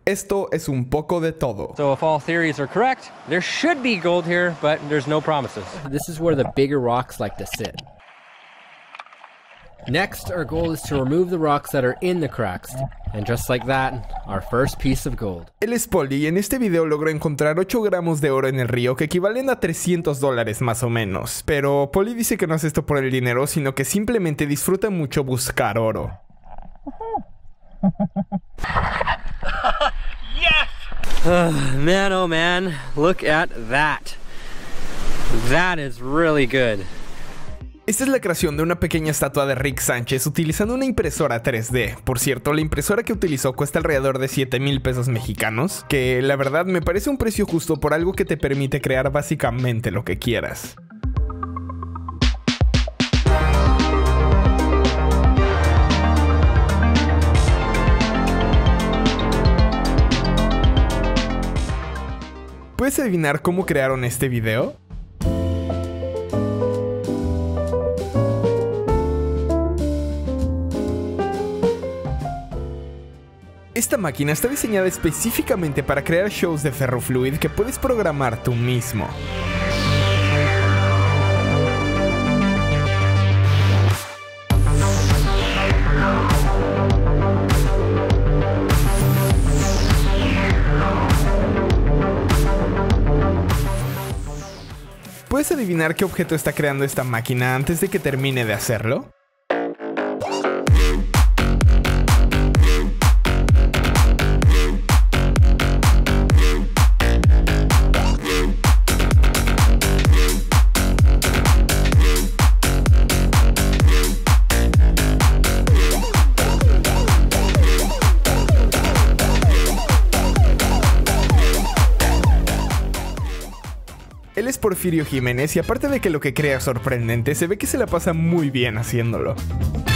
Esto es un poco de todo. So if all theories are correct, there should be gold here, but there's no promises. This is where the bigger rocks like to sit. Next, our goal is to remove the rocks that are in the cracks. And just like that, our first piece of gold. Él es Poli y en este video logró encontrar 8 gramos de oro en el río que equivalen a $300 más o menos. Pero Poli dice que no hace esto por el dinero, sino que simplemente disfruta mucho buscar oro. Man, oh man, look at that. That is really good. Esta es la creación de una pequeña estatua de Rick Sánchez utilizando una impresora 3D. Por cierto, la impresora que utilizó cuesta alrededor de 7,000 pesos mexicanos, que la verdad me parece un precio justo por algo que te permite crear básicamente lo que quieras. ¿Puedes adivinar cómo crearon este video? Esta máquina está diseñada específicamente para crear shows de ferrofluid que puedes programar tú mismo. ¿Puedes adivinar qué objeto está creando esta máquina antes de que termine de hacerlo? Él es Porfirio Jiménez y aparte de que lo que crea es sorprendente, se ve que se la pasa muy bien haciéndolo.